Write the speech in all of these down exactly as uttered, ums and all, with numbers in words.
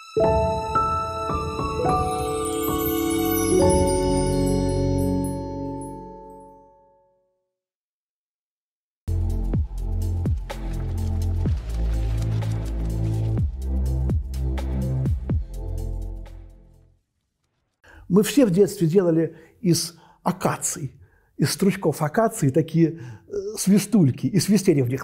Мы все в детстве делали из акаций, из стручков акации такие свистульки и свистели в них.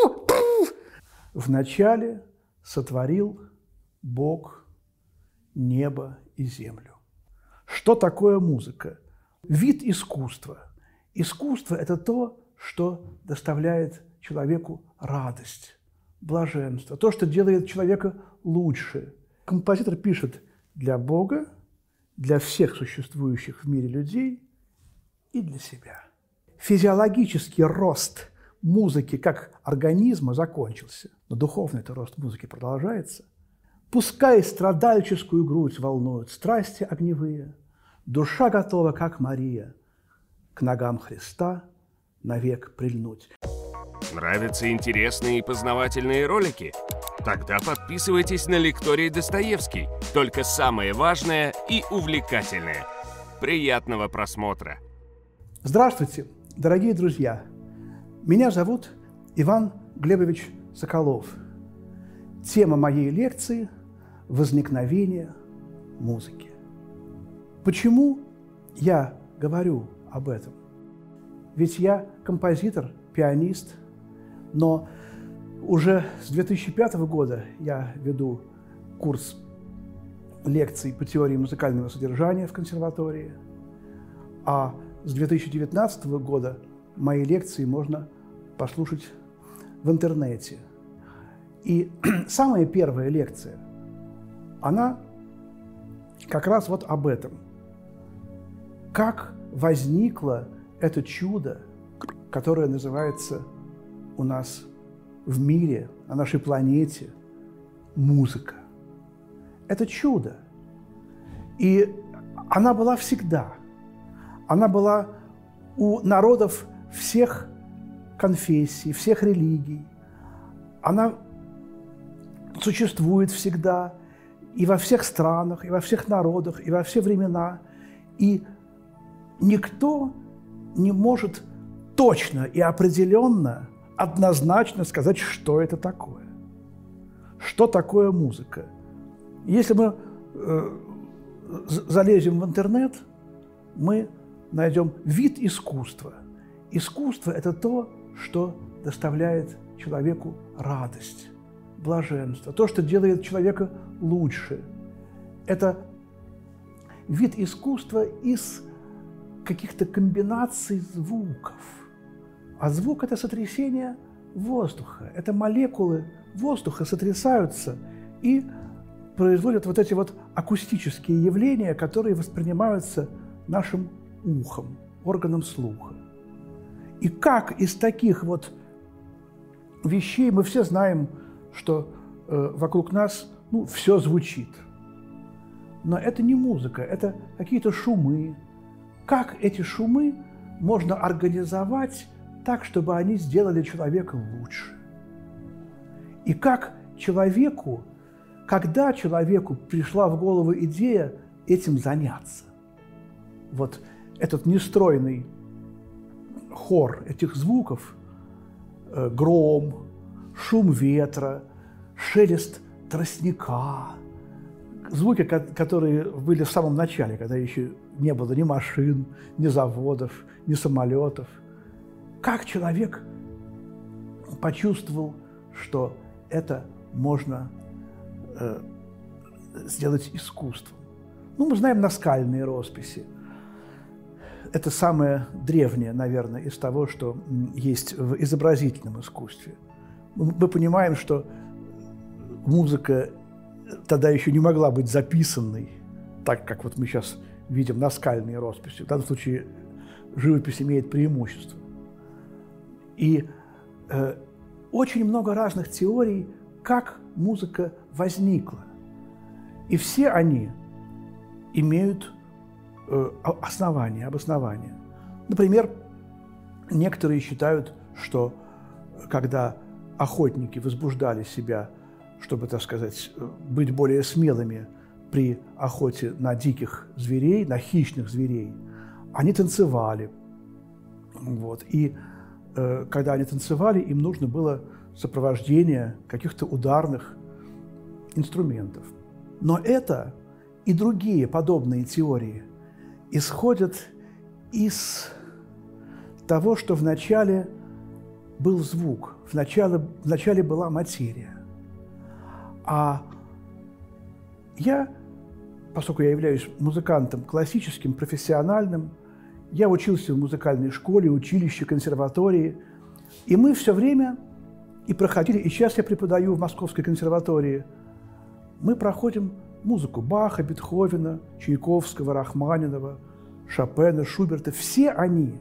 Вначале сотворил Бог небо и землю. Что такое музыка? Вид искусства. Искусство – это то, что доставляет человеку радость, блаженство, то, что делает человека лучше. Композитор пишет для Бога, для всех существующих в мире людей и для себя. Физиологический рост музыки как организма закончился, но духовный -то рост музыки продолжается. Пускай страдальческую грудь волнуют страсти огневые, душа готова, как Мария, к ногам Христа навек прильнуть. Нравятся интересные и познавательные ролики? Тогда подписывайтесь на лекторий Достоевский. Только самое важное и увлекательное. Приятного просмотра! Здравствуйте, дорогие друзья! Меня зовут Иван Глебович Соколов. Тема моей лекции – возникновение музыки. Почему я говорю об этом? Ведь я композитор, пианист, но уже с две тысячи пятого года я веду курс лекций по теории музыкального содержания в консерватории, а с две тысячи девятнадцатого года мои лекции можно послушать в интернете. И самая первая лекция, она как раз вот об этом. Как возникло это чудо, которое называется у нас в мире, на нашей планете, музыка. Это чудо. И она была всегда. Она была у народов всех конфессий, всех религий. Она существует всегда и во всех странах, и во всех народах, и во все времена. И никто не может точно и определенно, однозначно сказать, что это такое. Что такое музыка? Если мы э, залезем в интернет, мы найдем вид искусства. Искусство – это то, что доставляет человеку радость, блаженство, то, что делает человека лучше. Это вид искусства из каких-то комбинаций звуков. А звук – это сотрясение воздуха. Это молекулы воздуха сотрясаются и производят вот эти вот акустические явления, которые воспринимаются нашим ухом, органом слуха. И как из таких вот вещей мы все знаем, что э, вокруг нас ну, все звучит. Но это не музыка, это какие-то шумы. Как эти шумы можно организовать так, чтобы они сделали человека лучше? И как человеку, когда человеку пришла в голову идея этим заняться? Вот этот нестройный хор этих звуков, э, гром, шум ветра, шелест тростника, звуки, которые были в самом начале, когда еще не было ни машин, ни заводов, ни самолетов. Как человек почувствовал, что это можно э, сделать искусством? Ну, мы знаем наскальные росписи. Это самое древнее, наверное, из того, что есть в изобразительном искусстве. Мы понимаем, что музыка тогда еще не могла быть записанной, так как вот мы сейчас видим наскальные росписи. В данном случае живопись имеет преимущество. И э, очень много разных теорий, как музыка возникла. И все они имеют э, основания, обоснования. Например, некоторые считают, что когда охотники возбуждали себя чтобы, так сказать, быть более смелыми при охоте на диких зверей, на хищных зверей, они танцевали. Вот. И э, когда они танцевали, им нужно было сопровождение каких-то ударных инструментов. Но это и другие подобные теории исходят из того, что вначале был звук, вначале, вначале была материя. А я, поскольку я являюсь музыкантом классическим, профессиональным, я учился в музыкальной школе, училище, консерватории, и мы все время и проходили, и сейчас я преподаю в Московской консерватории, мы проходим музыку Баха, Бетховена, Чайковского, Рахманинова, Шопена, Шуберта. Все они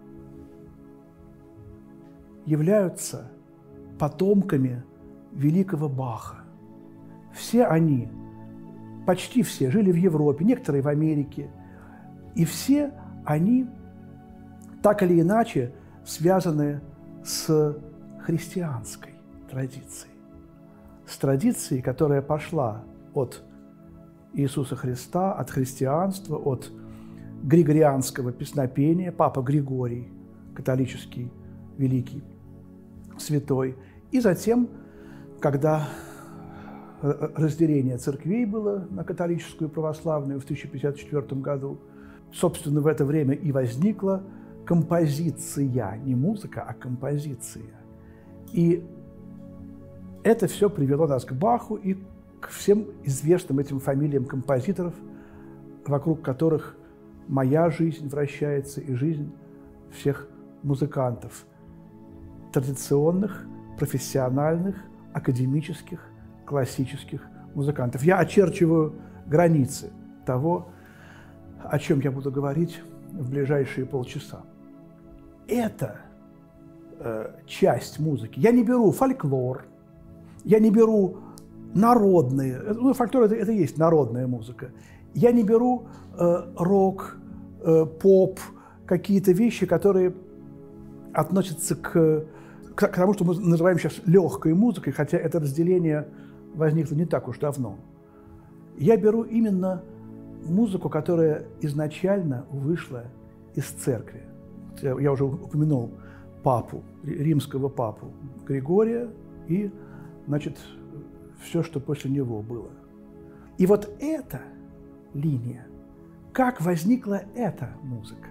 являются потомками великого Баха. Все они, почти все, жили в Европе, некоторые в Америке. И все они так или иначе связаны с христианской традицией. С традицией, которая пошла от Иисуса Христа, от христианства, от григорианского песнопения, Папа Григорий, католический, великий, святой. И затем, когда разделение церквей было на католическую и православную в тысяча пятьдесят четвёртом году, собственно, в это время и возникла композиция, не музыка, а композиция. И это все привело нас к Баху и к всем известным этим фамилиям композиторов, вокруг которых моя жизнь вращается и жизнь всех музыкантов, традиционных, профессиональных, академических, классических музыкантов. Я очерчиваю границы того, о чем я буду говорить в ближайшие полчаса. Это э, часть музыки. Я не беру фольклор, я не беру народные, ну, фольклор это, это и есть народная музыка. Я не беру э, рок, э, поп, какие-то вещи, которые относятся к, к, к тому, что мы называем сейчас легкой музыкой, хотя это разделение возникло не так уж давно. Я беру именно музыку, которая изначально вышла из церкви. Я уже упомянул папу, римского папу Григория и, значит, все, что после него было. И вот эта линия, как возникла эта музыка?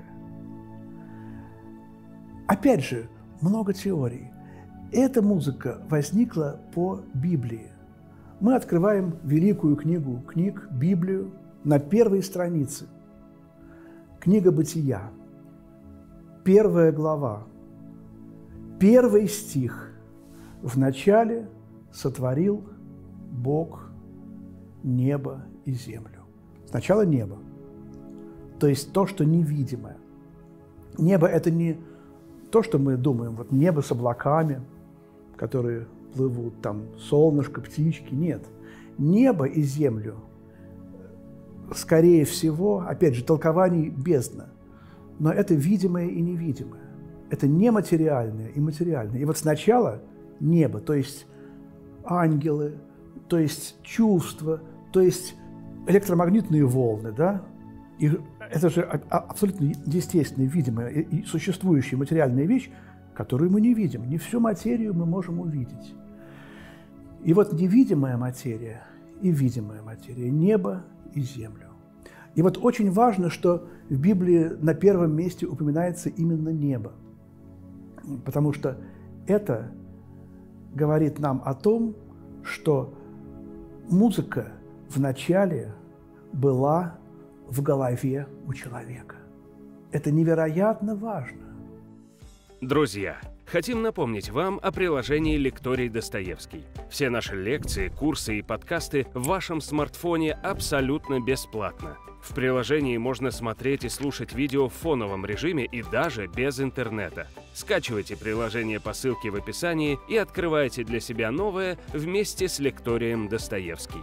Опять же, много теорий. Эта музыка возникла по Библии. Мы открываем великую книгу книг, Библию, на первой странице. Книга Бытия, первая глава, первый стих. «Вначале сотворил Бог небо и землю». Сначала небо, то есть то, что невидимое. Небо – это не то, что мы думаем, вот небо с облаками, которые плывут, там солнышко, птички. Нет. Небо и землю, скорее всего, опять же, толкований бездна, но это видимое и невидимое. Это нематериальное и материальное. И вот сначала небо, то есть ангелы, то есть чувства, то есть электромагнитные волны, да? И это же абсолютно естественная, видимая и существующая материальная вещь, которую мы не видим. Не всю материю мы можем увидеть. И вот невидимая материя и видимая материя, небо и землю. И вот очень важно, что в Библии на первом месте упоминается именно небо, потому что это говорит нам о том, что музыка вначале была в голове у человека. Это невероятно важно. Друзья, хотим напомнить вам о приложении «Лекторий Достоевский». Все наши лекции, курсы и подкасты в вашем смартфоне абсолютно бесплатно. В приложении можно смотреть и слушать видео в фоновом режиме и даже без интернета. Скачивайте приложение по ссылке в описании и открывайте для себя новое вместе с лекторием Достоевский.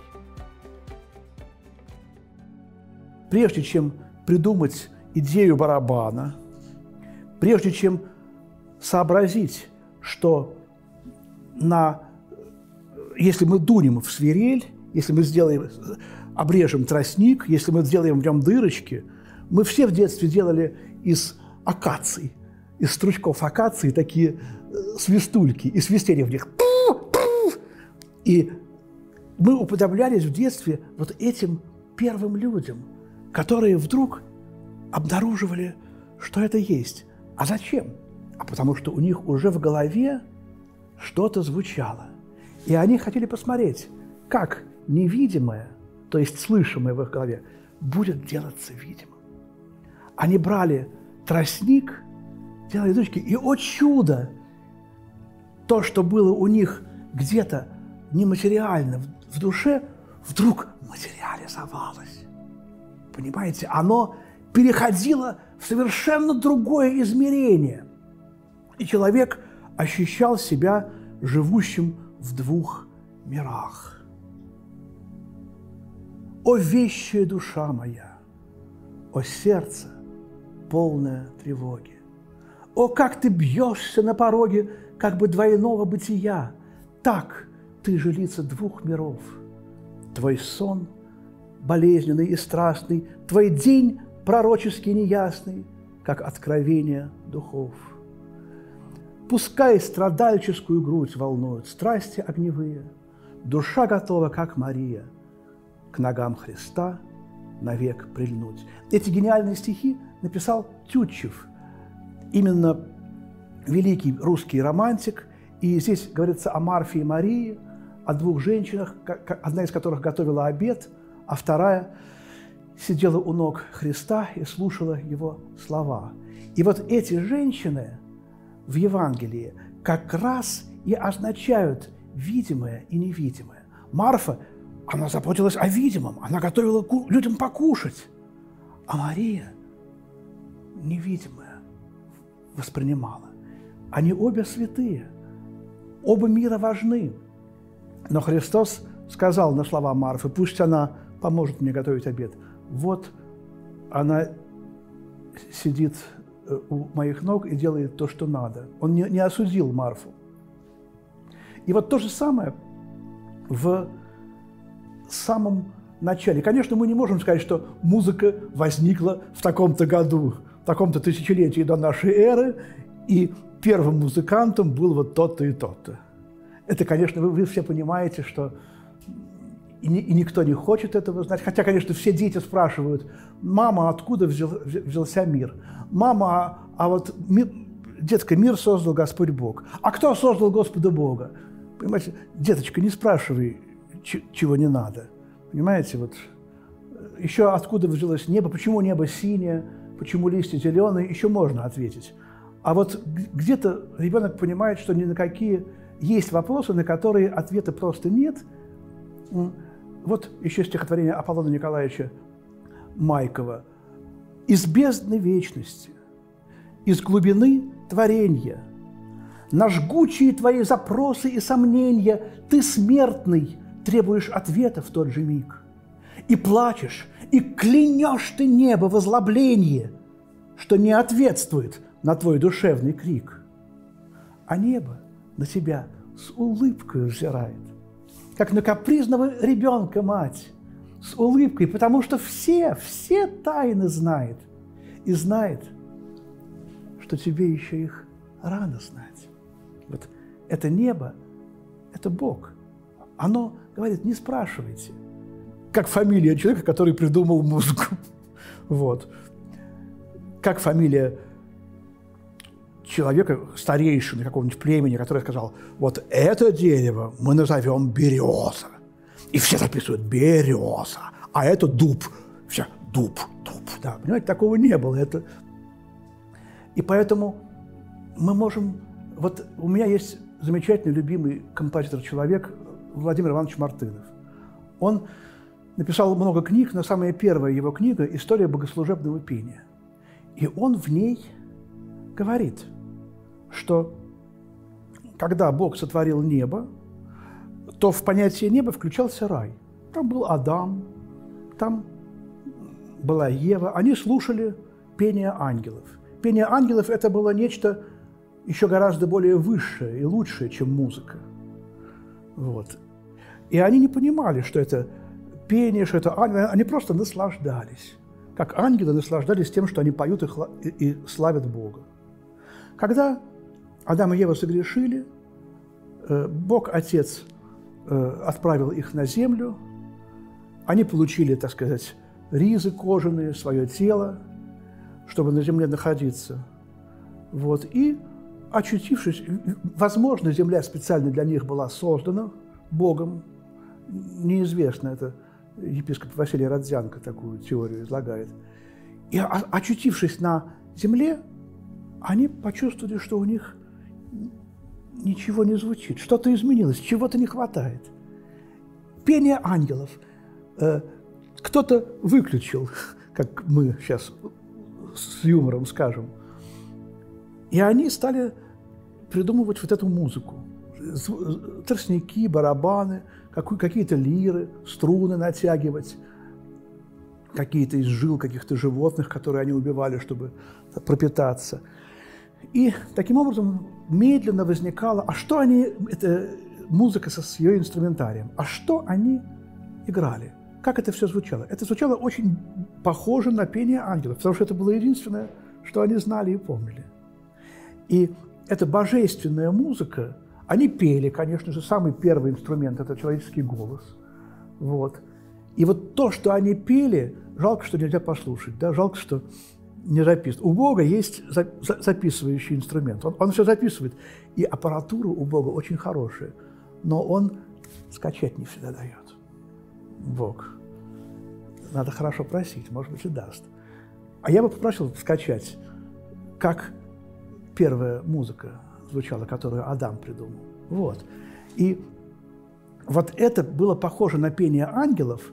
Прежде чем придумать идею барабана, прежде чем сообразить, что на если мы дунем в свирель, если мы сделаем, обрежем тростник, если мы сделаем в нем дырочки, мы все в детстве делали из акаций, из стручков акации такие свистульки, и свистели в них. И мы уподоблялись в детстве вот этим первым людям, которые вдруг обнаруживали, что это есть. А зачем? А потому что у них уже в голове что-то звучало. И они хотели посмотреть, как невидимое, то есть слышимое в их голове, будет делаться видимым. Они брали тростник, делали дырочки, и, о чудо, то, что было у них где-то нематериально в душе, вдруг материализовалось. Понимаете? Оно переходило в совершенно другое измерение. И человек ощущал себя живущим в двух мирах. О вещая душа моя, о сердце, полное тревоги! О, как ты бьешься на пороге как бы двойного бытия! Так ты жилица двух миров. Твой сон болезненный и страстный, твой день пророчески неясный, как откровение духов. Пускай страдальческую грудь волнуют страсти огневые, душа готова, как Мария, к ногам Христа навек прильнуть. Эти гениальные стихи написал Тютчев, именно великий русский романтик. И здесь говорится о Марфе и Марии, о двух женщинах, одна из которых готовила обед, а вторая сидела у ног Христа и слушала его слова. И вот эти женщины в Евангелии как раз и означают видимое и невидимое. Марфа, она заботилась о видимом, она готовила людям покушать, а Мария невидимое воспринимала. Они обе святые, оба мира важны. Но Христос сказал на слова Марфы: пусть она поможет мне готовить обед. Вот она сидит у моих ног и делает то, что надо. Он не, не осудил Марфу. И вот то же самое в самом начале. Конечно, мы не можем сказать, что музыка возникла в таком-то году, в таком-то тысячелетии до нашей эры, и первым музыкантом был вот тот-то и тот-то. Это, конечно, вы, вы все понимаете, что и, ни, и никто не хочет этого знать. Хотя, конечно, все дети спрашивают: мама, откуда взял, взялся мир? Мама, а, а вот мир, детка, мир создал Господь Бог. А кто создал Господа Бога? Понимаете, деточка, не спрашивай, чего не надо. Понимаете, вот еще откуда взялось небо, почему небо синее, почему листья зеленые, еще можно ответить. А вот где-то ребенок понимает, что ни на какие есть вопросы, на которые ответа просто нет. Вот еще стихотворение Аполлона Николаевича Майкова. «Из бездны вечности, из глубины творенья, на жгучие твои запросы и сомнения ты, смертный, требуешь ответа в тот же миг. И плачешь, и клянешь ты небо в озлоблении, что не ответствует на твой душевный крик. А небо на тебя с улыбкой взирает, как на капризного ребенка мать, с улыбкой, потому что все, все тайны знает, и знает, что тебе еще их рано знать. Вот это небо, это Бог. Оно говорит: не спрашивайте. Как фамилия человека, который придумал музыку. Вот. Как фамилия человека, старейшины какого-нибудь племени, который сказал: вот это дерево мы назовем береза. И все записывают береза, а это дуб. Все, дуб, дуб. Да, понимаете, такого не было. Это... И поэтому мы можем... Вот у меня есть замечательный, любимый композитор-человек Владимир Иванович Мартынов. Он написал много книг, но самая первая его книга – «История богослужебного пения». И он в ней говорит, что когда Бог сотворил небо, то в понятие неба включался рай. Там был Адам, там была Ева. Они слушали пение ангелов. Пение ангелов – это было нечто еще гораздо более высшее и лучшее, чем музыка. Вот. И они не понимали, что это пение, что это ангелы. Они просто наслаждались. Как ангелы наслаждались тем, что они поют и, хла- и, и славят Бога. Когда Адам и Ева согрешили, э, Бог Отец э, отправил их на землю. Они получили, так сказать, ризы кожаные, свое тело, чтобы на земле находиться. Вот. И, очутившись, возможно, земля специально для них была создана Богом. Неизвестно, это епископ Василий Родзянко такую теорию излагает. И, очутившись на земле, они почувствовали, что у них ничего не звучит, что-то изменилось, чего-то не хватает. Пение ангелов э, кто-то выключил, как мы сейчас с юмором скажем. И они стали придумывать вот эту музыку. Тростники, барабаны, какие-то лиры, струны натягивать, какие-то из жил каких-то животных, которые они убивали, чтобы пропитаться. И таким образом медленно возникало, а что они, это музыка со, с ее инструментарием, а что они играли, как это все звучало. Это звучало очень похоже на пение ангелов, потому что это было единственное, что они знали и помнили. И эта божественная музыка, они пели, конечно же, самый первый инструмент – это человеческий голос. Вот. И вот то, что они пели, жалко, что нельзя послушать, да? Жалко, что не записывают. У Бога есть записывающий инструмент. Он, он все записывает. И аппаратура у Бога очень хорошая. Но Он скачать не всегда дает. Бог. Надо хорошо просить, может быть, и даст. А я бы попросил скачать, как первая музыка звучала, которую Адам придумал. Вот. И вот это было похоже на пение ангелов,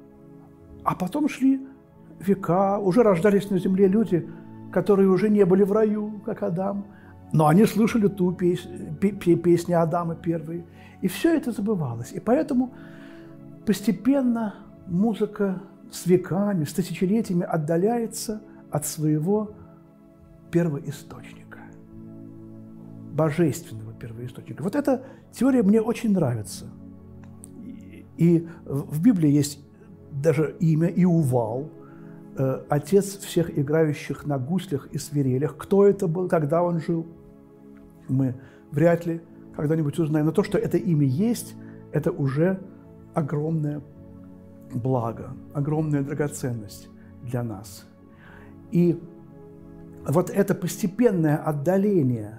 а потом шли века, уже рождались на земле люди, которые уже не были в раю, как Адам, но они слышали ту песню, песню Адама первые, и все это забывалось. И поэтому постепенно музыка с веками, с тысячелетиями отдаляется от своего первоисточника, божественного первоисточника. Вот эта теория мне очень нравится. И в Библии есть даже имя Иувал, отец всех играющих на гуслях и свирелях. Кто это был, когда он жил, мы вряд ли когда-нибудь узнаем. Но то, что это имя есть, это уже огромное благо, огромная драгоценность для нас. И вот это постепенное отдаление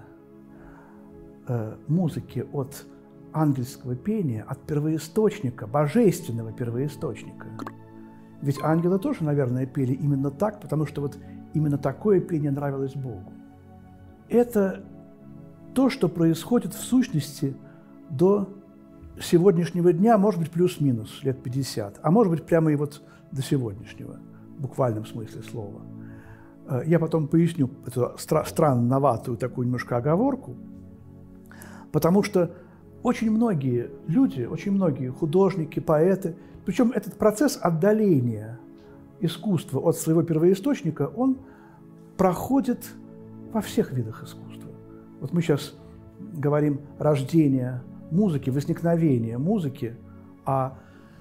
э, музыки от ангельского пения, от первоисточника, божественного первоисточника. Ведь ангелы тоже, наверное, пели именно так, потому что вот именно такое пение нравилось Богу. Это то, что происходит в сущности до сегодняшнего дня, может быть, плюс-минус лет пятьдесят, а может быть, прямо и вот до сегодняшнего, в буквальном смысле слова. Я потом поясню эту стра- странноватую такую немножко оговорку, потому что очень многие люди, очень многие художники, поэты, причем этот процесс отдаления искусства от своего первоисточника, он проходит во всех видах искусства. Вот мы сейчас говорим рождение музыки, возникновение музыки, а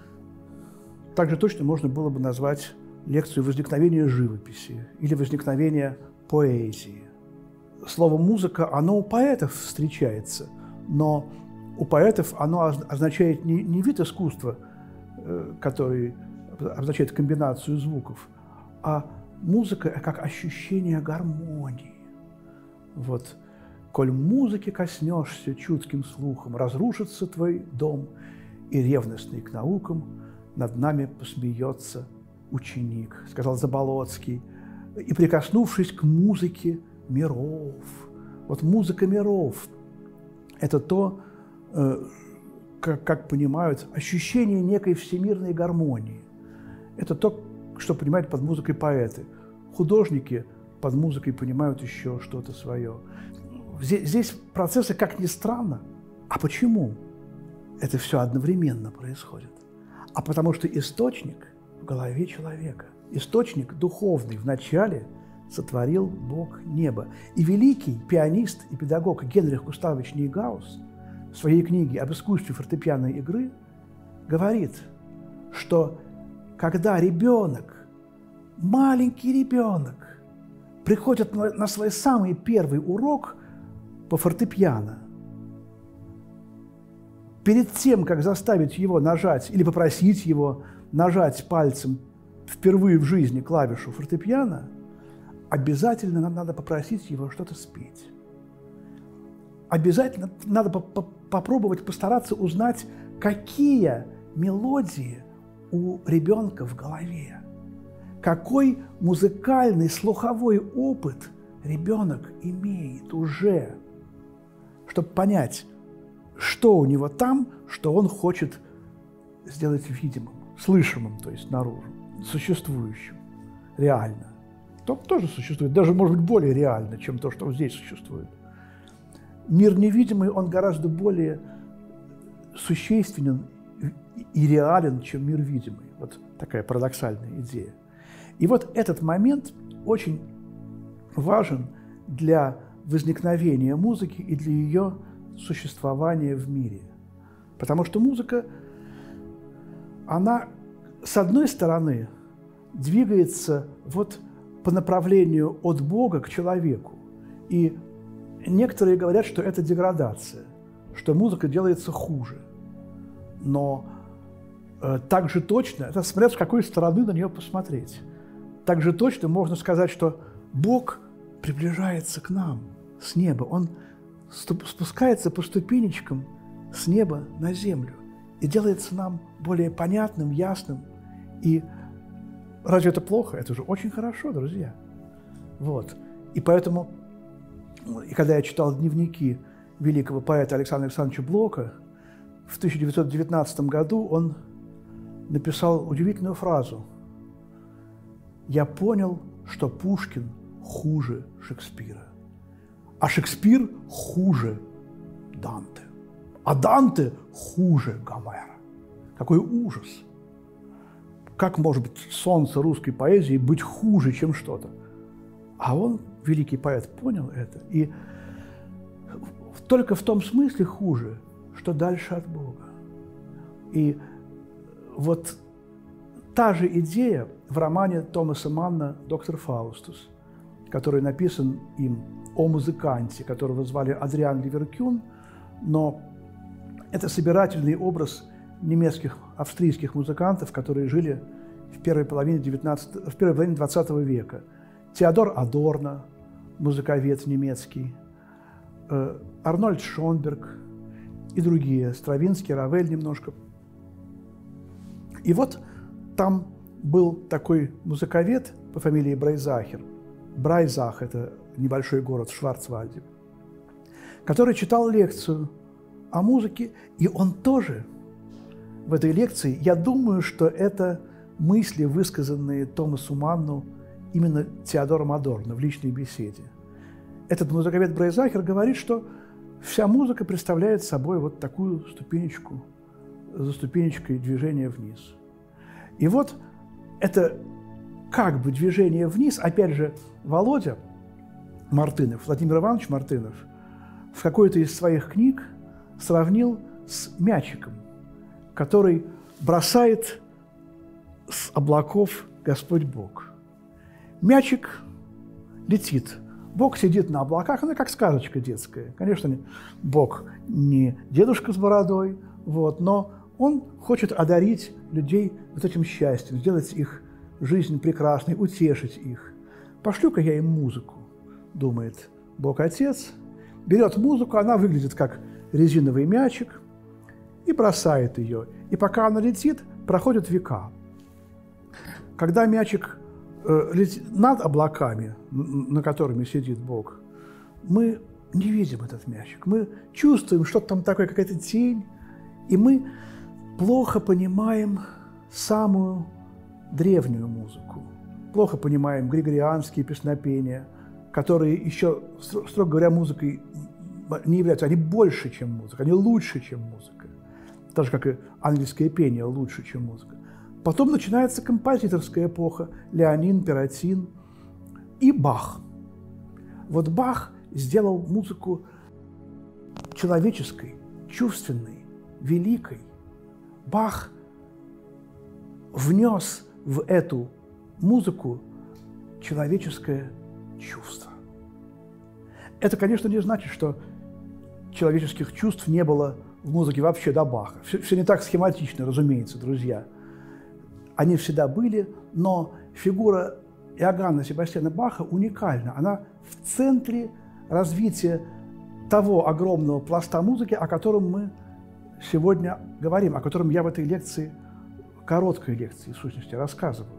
также точно можно было бы назвать лекцию возникновения живописи или возникновения поэзии. Слово «музыка», оно у поэтов встречается, но у поэтов оно означает не, не вид искусства, который означает комбинацию звуков, а музыка как ощущение гармонии. Вот. «Коль музыки коснешься чутким слухом, разрушится твой дом, и ревностный к наукам над нами посмеется ученик», сказал Заболоцкий, и прикоснувшись к музыке миров. Вот музыка миров – это то, как, как понимают, ощущение некой всемирной гармонии. Это то, что понимают под музыкой поэты. Художники под музыкой понимают еще что-то свое. Здесь, здесь процессы, как ни странно. А почему это все одновременно происходит? А потому что источник в голове человека. Источник духовный вначале сотворил Бог небо. И великий пианист и педагог Генрих Густавович Нейгаус в своей книге об искусстве фортепианной игры говорит, что когда ребенок, маленький ребенок, приходит на, на свой самый первый урок по фортепиано, перед тем, как заставить его нажать или попросить его нажать пальцем впервые в жизни клавишу фортепиано, обязательно нам надо попросить его что-то спеть. Обязательно надо попробовать постараться узнать, какие мелодии у ребенка в голове, какой музыкальный слуховой опыт ребенок имеет уже, чтобы понять, что у него там, что он хочет сделать видимым, слышимым, то есть наружу, существующим, реально. То тоже существует, даже, может быть, более реально, чем то, что здесь существует. Мир невидимый, он гораздо более существенен и реален, чем мир видимый. Вот такая парадоксальная идея. И вот этот момент очень важен для возникновения музыки и для ее существования в мире. Потому что музыка, она, с одной стороны, двигается вот по направлению от Бога к человеку. И некоторые говорят, что это деградация, что музыка делается хуже. Но э, так же точно, это смотря с какой стороны на нее посмотреть, так же точно можно сказать, что Бог приближается к нам с неба. Он спускается по ступенечкам с неба на землю и делается нам более понятным, ясным. И разве это плохо? Это же очень хорошо, друзья. Вот. И поэтому, и когда я читал дневники великого поэта Александра Александровича Блока, в тысяча девятьсот девятнадцатом году он написал удивительную фразу: «Я понял, что Пушкин хуже Шекспира, а Шекспир хуже Данте, а Данте хуже Гомера». Какой ужас! Как может быть солнце русской поэзии быть хуже, чем что-то? А он, великий поэт, понял это. И только в том смысле хуже, что дальше от Бога. И вот та же идея в романе Томаса Манна «Доктор Фаустус», который написан им о музыканте, которого звали Адриан Ливеркюн, но это собирательный образ немецких, австрийских музыкантов, которые жили в первой половине девятнадцатого, в первой половине двадцатого века. Теодор Адорно, музыковед немецкий, э, Арнольд Шонберг и другие, Стравинский, Равель немножко. И вот там был такой музыковед по фамилии Брайзахер. Брайзах – это небольшой город в Шварцвальде, который читал лекцию о музыке, и он тоже в этой лекции, я думаю, что это мысли, высказанные Томасу Манну именно Теодором Адорно в личной беседе. Этот музыковед Брайзахер говорит, что вся музыка представляет собой вот такую ступенечку, за ступенечкой движения вниз. И вот это как бы движение вниз, опять же, Володя Мартынов, Владимир Иванович Мартынов, в какой-то из своих книг сравнил с мячиком, который бросает с облаков Господь Бог. Мячик летит. Бог сидит на облаках, она как сказочка детская. Конечно, Бог не дедушка с бородой, вот, но Он хочет одарить людей вот этим счастьем, сделать их жизнь прекрасной, утешить их. Пошлю-ка я им музыку, думает Бог-Отец, берет музыку, она выглядит как резиновый мячик, и бросает ее. И пока она летит, проходят века. Когда мячик э, летит над облаками, на которыми сидит Бог, мы не видим этот мячик. Мы чувствуем, что там такое, какая-то тень, и мы плохо понимаем самую древнюю музыку. Плохо понимаем григорианские песнопения, которые еще, строго говоря, музыкой не являются. Они больше, чем музыка, они лучше, чем музыка. Так же, как и ангельское пение лучше, чем музыка. Потом начинается композиторская эпоха, Леонин, Перотин и Бах. Вот Бах сделал музыку человеческой, чувственной, великой. Бах внес в эту музыку человеческое чувство. Это, конечно, не значит, что человеческих чувств не было в музыке вообще до Баха. Все, все не так схематично, разумеется, друзья. Они всегда были, но фигура Иоганна Себастьяна Баха уникальна. Она в центре развития того огромного пласта музыки, о котором мы сегодня говорим, о котором я в этой лекции, короткой лекции, в сущности, рассказываю.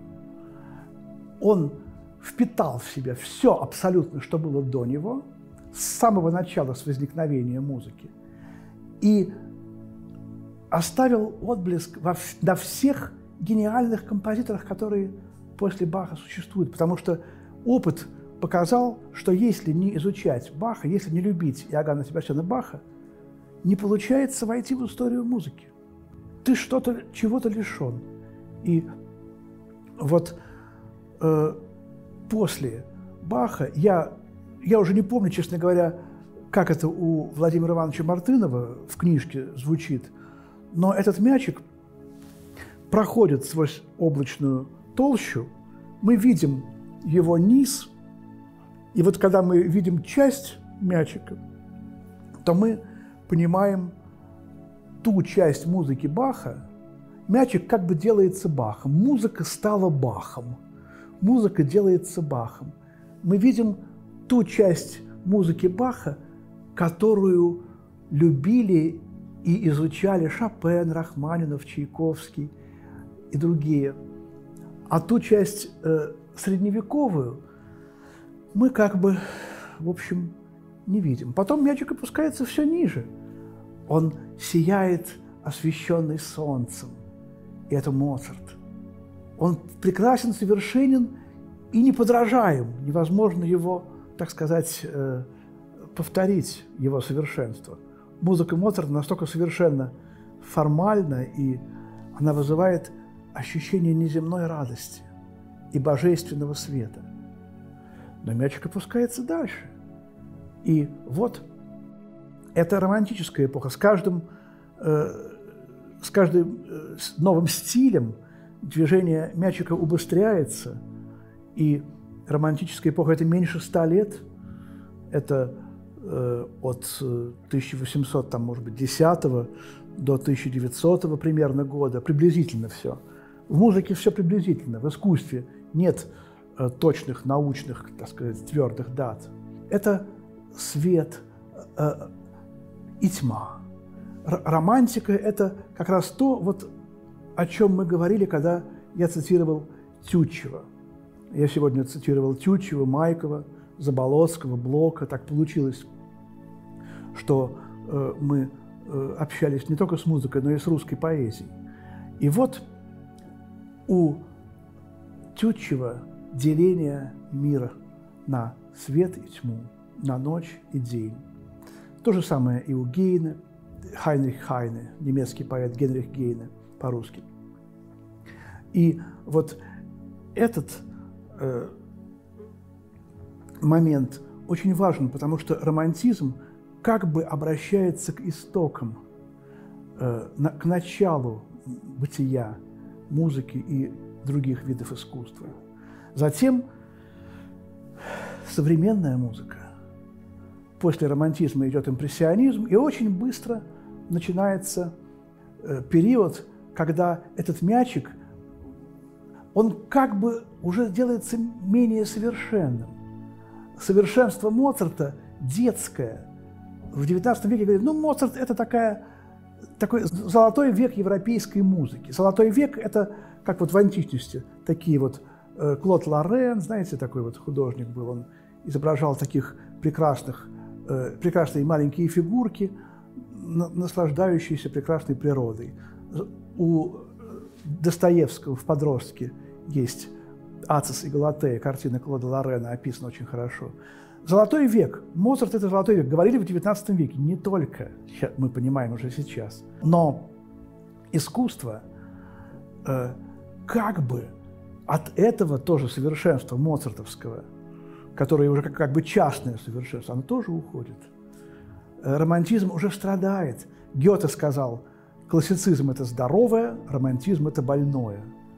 Он впитал в себя все абсолютно, что было до него, с самого начала, с возникновения музыки, и оставил отблеск во, на всех гениальных композиторах, которые после Баха существуют, потому что опыт показал, что если не изучать Баха, если не любить Иоганна Себастьяна Баха, не получается войти в историю музыки. Ты что-то, чего-то лишен. И вот э, после Баха я, я уже не помню, честно говоря, как это у Владимира Ивановича Мартынова в книжке звучит, но этот мячик проходит сквозь облачную толщу, мы видим его низ, и вот когда мы видим часть мячика, то мы понимаем ту часть музыки Баха. Мячик как бы делается Бахом, музыка стала Бахом, музыка делается Бахом. Мы видим ту часть музыки Баха, которую любили и изучали Шопен, Рахманинов, Чайковский и другие. А ту часть э, средневековую мы как бы, в общем, не видим. Потом мячик опускается все ниже. Он сияет, освещенный солнцем. И это Моцарт. Он прекрасен, совершенен и неподражаем. Невозможно его, так сказать, э, повторить, его совершенство. Музыка Моцарта настолько совершенно формальна, и она вызывает ощущение неземной радости и божественного света. Но мячик опускается дальше. И вот эта романтическая эпоха с каждым, э, с каждым э, с новым стилем движение мячика убыстряется, и романтическая эпоха – это меньше ста лет, это э, от тысяча восемьсот, там, может быть, десятого до тысяча девятисотого примерно года, приблизительно все. В музыке все приблизительно, в искусстве нет э, точных научных, так сказать, твердых дат. Это свет э, и тьма. Р- романтика – это как раз то, вот, о чем мы говорили, когда я цитировал Тютчева. Я сегодня цитировал Тютчева, Майкова, Заболоцкого, Блока. Так получилось, что э, мы э, общались не только с музыкой, но и с русской поэзией. И вот у Тютчева деление мира на свет и тьму, на ночь и день. То же самое и у Гейне, Хайнрих Хайне, немецкий поэт Генрих Гейне по-русски. И вот этот э, момент очень важен, потому что романтизм как бы обращается к истокам, э, на, к началу бытия музыки и других видов искусства. Затем современная музыка. После романтизма идет импрессионизм, и очень быстро начинается э, период, когда этот мячик, он как бы уже делается менее совершенным. Совершенство Моцарта детское. В девятнадцатом веке говорят, ну, Моцарт – это такая, такой золотой век европейской музыки. Золотой век – это, как вот в античности, такие вот э, Клод Лорен, знаете, такой вот художник был, он изображал таких прекрасных, э, прекрасные маленькие фигурки, на, наслаждающиеся прекрасной природой. У Достоевского в «Подростке» есть «Ацис и Галатея», картина Клода Лорена, описана очень хорошо. Золотой век. Моцарт – это золотой век. Говорили в девятнадцатом веке, не только, мы понимаем уже сейчас. Но искусство э, как бы от этого тоже совершенства моцартовского, которое уже как, как бы частное совершенство, оно тоже уходит. Э, романтизм уже страдает. Гёте сказал, классицизм – это здоровое, романтизм – это больное.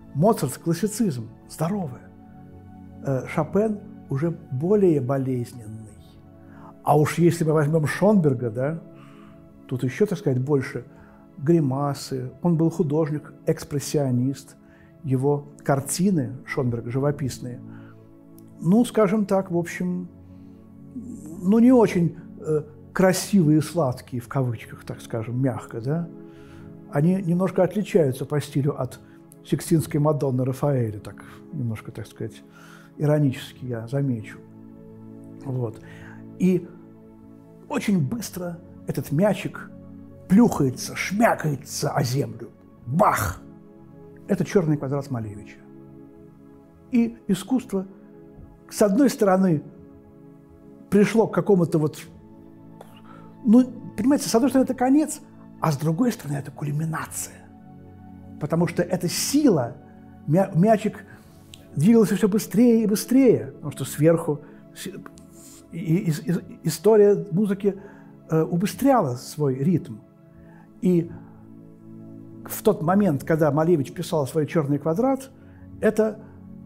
Моцарт – классицизм, здоровый. Шопен уже более болезненный. А уж если мы возьмем Шонберга, да, тут еще, так сказать, больше гримасы. Он был художник, экспрессионист. Его картины Шонберга живописные, ну, скажем так, в общем, ну, не очень э, красивые и сладкие, в кавычках, так скажем, мягко, да. Они немножко отличаются по стилю от Сикстинской Мадонны Рафаэля, так, немножко, так сказать, иронически я замечу. Вот. И очень быстро этот мячик плюхается, шмякается о землю. Бах! Это «Черный квадрат» Малевича. И искусство, с одной стороны, пришло к какому-то вот... Ну, понимаете, с одной стороны, это конец, а с другой стороны, это кульминация. Потому что эта сила, мя мячик двигался все быстрее и быстрее, потому что сверху и, и, и, история музыки э, убыстряла свой ритм. И в тот момент, когда Малевич писал свой «Черный квадрат», это,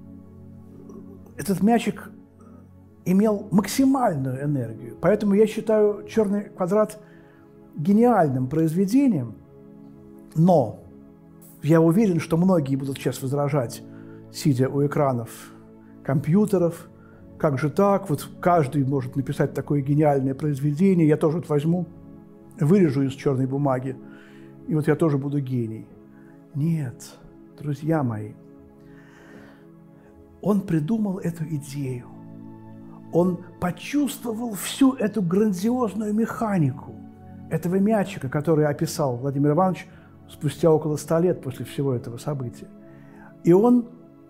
этот мячик имел максимальную энергию. Поэтому я считаю «Черный квадрат» гениальным произведением, но я уверен, что многие будут сейчас возражать, сидя у экранов компьютеров, как же так, вот каждый может написать такое гениальное произведение, я тоже вот возьму, вырежу из черной бумаги, и вот я тоже буду гений. Нет, друзья мои, он придумал эту идею, он почувствовал всю эту грандиозную механику этого мячика, который описал Владимир Иванович спустя около ста лет после всего этого события. И он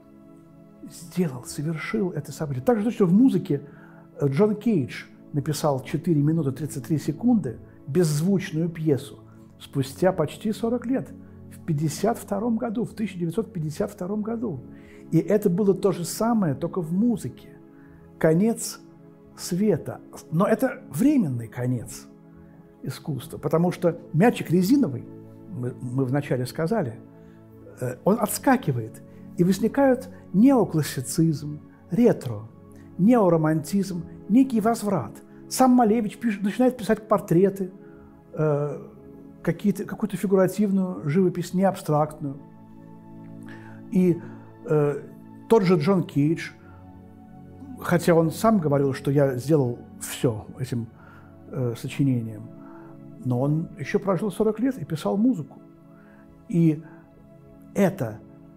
сделал, совершил это событие. Так же, что в музыке Джон Кейдж написал четыре минуты тридцать три секунды беззвучную пьесу спустя почти сорок лет, в пятьдесят втором году, в тысяча девятьсот пятьдесят втором году. И это было то же самое, только в музыке. Конец света. Но это временный конец искусства, потому что мячик резиновый, мы, мы вначале сказали, он отскакивает, и возникают неоклассицизм, ретро, неоромантизм, некий возврат. Сам Малевич пишет, начинает писать портреты, э, какую-то фигуративную живопись, не абстрактную. И э, тот же Джон Кейдж, хотя он сам говорил, что я сделал все этим э, сочинением, но он еще прожил сорок лет и писал музыку. И это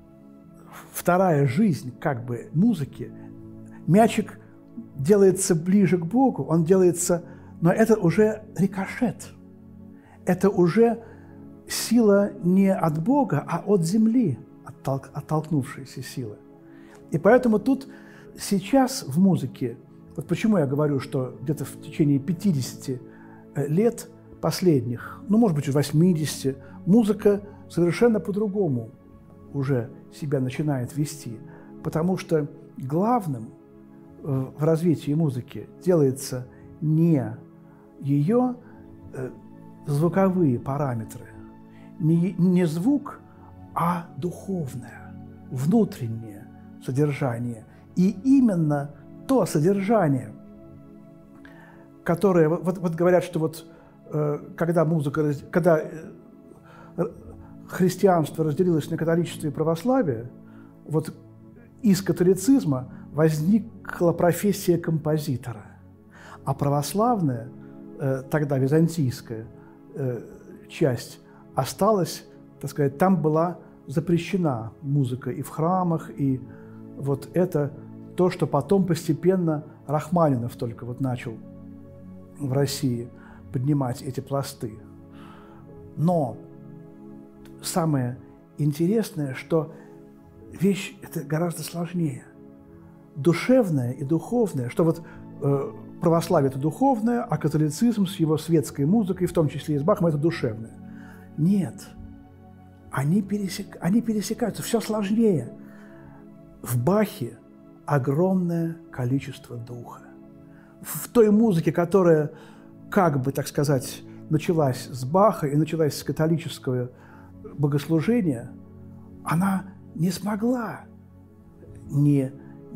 вторая жизнь как бы музыки. Мячик делается ближе к Богу, он делается, но это уже рикошет. Это уже сила не от Бога, а от земли, оттолк, оттолкнувшаяся сила. И поэтому тут сейчас в музыке, вот почему я говорю, что где-то в течение пятидесяти лет последних, ну, может быть, восьмидесяти, музыка совершенно по-другому уже себя начинает вести, потому что главным в развитии музыки делается не ее звуковые параметры, не, не звук, а духовное, внутреннее содержание. И именно то содержание, которое, вот, вот говорят, что вот когда музыка, когда христианство разделилось на католичество и православие, вот из католицизма возникла профессия композитора, а православная, тогда византийская часть, осталась, так сказать, там была запрещена музыка и в храмах, и вот это то, что потом постепенно Рахманинов только вот начал в России поднимать эти пласты. Но самое интересное, что вещь это гораздо сложнее. Душевное и духовное, что вот э, православие – это духовное, а католицизм с его светской музыкой, в том числе и с Бахом, это душевное. Нет. Они, пересек... Они пересекаются, все сложнее. В Бахе огромное количество духа. В той музыке, которая, как бы, так сказать, началась с Баха и началась с католического богослужения, она не смогла не,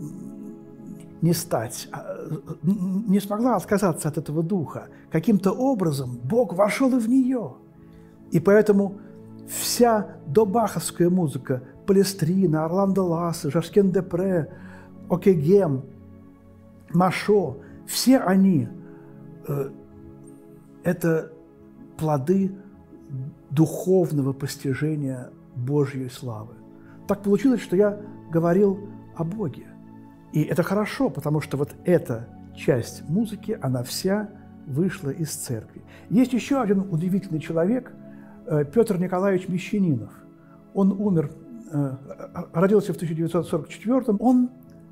не стать, не смогла отказаться от этого духа. Каким-то образом Бог вошел и в нее. И поэтому вся добаховская музыка, Палестрина, Орландо Лассе, Жашкен Депре, Окегем, Машо, все они э, – это плоды духовного постижения Божьей славы. Так получилось, что я говорил о Боге. И это хорошо, потому что вот эта часть музыки, она вся вышла из церкви. Есть еще один удивительный человек – Петр Николаевич Мещанинов. Он умер, родился в тысяча девятьсот сорок четвёртом. Он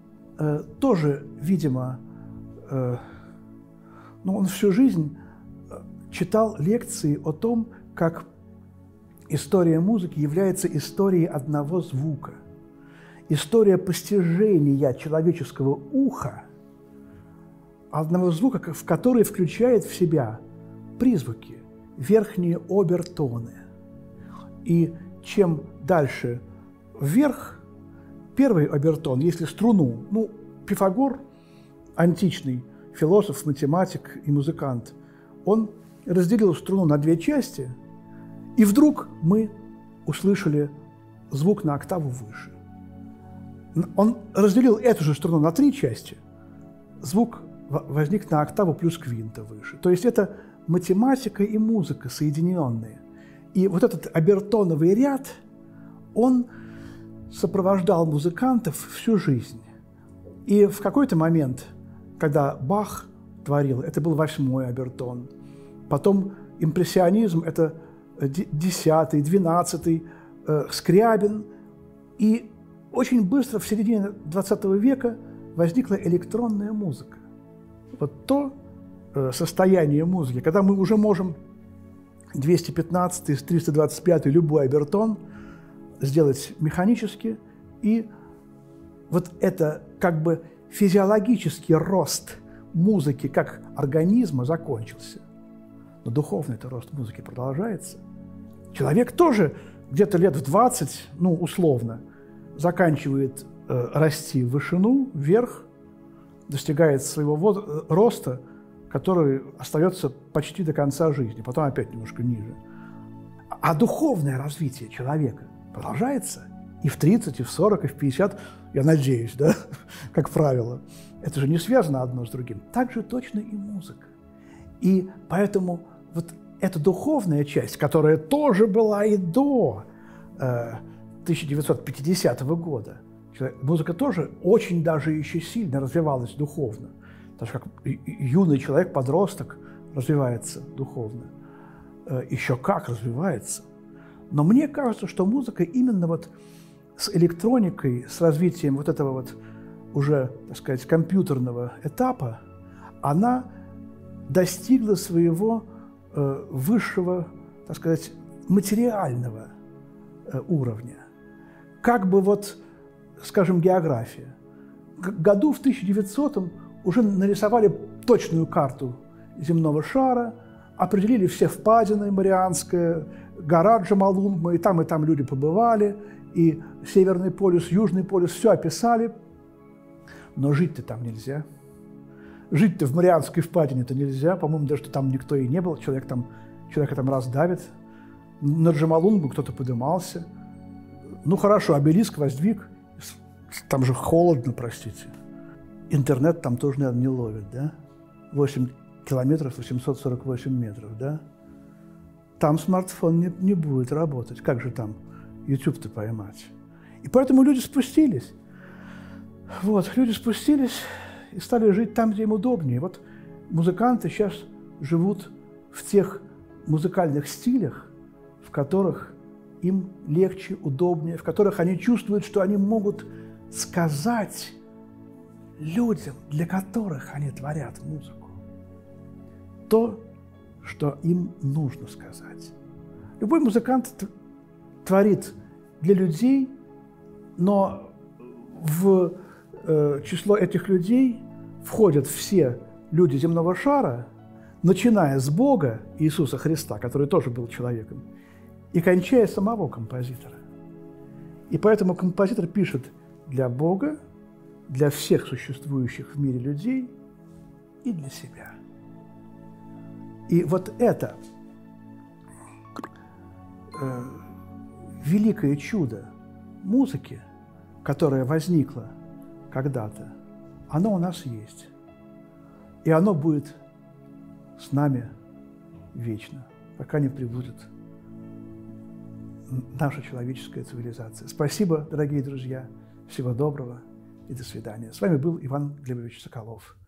тоже, видимо, ну, он всю жизнь читал лекции о том, как история музыки является историей одного звука. История постижения человеческого уха, одного звука, в который включает в себя призвуки, верхние обертоны. И чем дальше вверх, первый обертон, если струну, ну, Пифагор, античный философ, математик и музыкант, он разделил струну на две части, и вдруг мы услышали звук на октаву выше. Он разделил эту же струну на три части, звук возник на октаву плюс квинта выше. То есть это математика и музыка соединенные. И вот этот обертоновый ряд, он сопровождал музыкантов всю жизнь. И в какой-то момент, когда Бах творил, это был восьмой обертон. Потом импрессионизм – это десятый, двенадцатый, э, Скрябин. И очень быстро в середине двадцатого века возникла электронная музыка. Вот то состояние музыки, когда мы уже можем двести пятнадцатый, триста двадцать пятый, любой обертон сделать механически, и вот это как бы физиологический рост музыки как организма закончился. Но духовный это рост музыки продолжается. Человек тоже где-то лет в двадцать, ну, условно, заканчивает э, расти в вышину, вверх, достигает своего вот, роста, который остается почти до конца жизни, потом опять немножко ниже. А духовное развитие человека продолжается и в тридцать, и в сорок, и в пятьдесят, я надеюсь, да, как правило. Это же не связано одно с другим. Так же точно и музыка. И поэтому вот эта духовная часть, которая тоже была и до э, тысяча девятьсот пятидесятого года, музыка тоже очень даже еще сильно развивалась духовно. Так же, как юный человек, подросток, развивается духовно. Еще как развивается. Но мне кажется, что музыка именно вот с электроникой, с развитием вот этого вот уже, так сказать, компьютерного этапа, она достигла своего э, высшего, так сказать, материального э, уровня. Как бы вот, скажем, география. К году в тысяча девятисотом уже нарисовали точную карту земного шара, определили все впадины, Марианская, гора Джомолунгма, и там, и там люди побывали, и Северный полюс, Южный полюс, все описали, но жить-то там нельзя. Жить-то в Марианской впадине-то нельзя, по-моему, даже там никто и не был, человек там, человека там раздавит. На Джомолунгму кто-то подымался. Ну хорошо, обелиск воздвиг, там же холодно, простите. Интернет там тоже, наверное, не ловит, да? восемь километров, восемьсот сорок восемь метров, да? Там смартфон не, не будет работать. Как же там YouTube-то поймать? И поэтому люди спустились. Вот, люди спустились и стали жить там, где им удобнее. Вот музыканты сейчас живут в тех музыкальных стилях, в которых им легче, удобнее, в которых они чувствуют, что они могут сказать людям, для которых они творят музыку, то, что им нужно сказать. Любой музыкант творит для людей, но в э, число этих людей входят все люди земного шара, начиная с Бога Иисуса Христа, который тоже был человеком, и кончая самого композитора. И поэтому композитор пишет для Бога, для всех существующих в мире людей и для себя. И вот это э, великое чудо музыки, которое возникло когда-то, оно у нас есть. И оно будет с нами вечно, пока не прибудет наша человеческая цивилизация. Спасибо, дорогие друзья. Всего доброго и до свидания. С вами был Иван Глебович Соколов.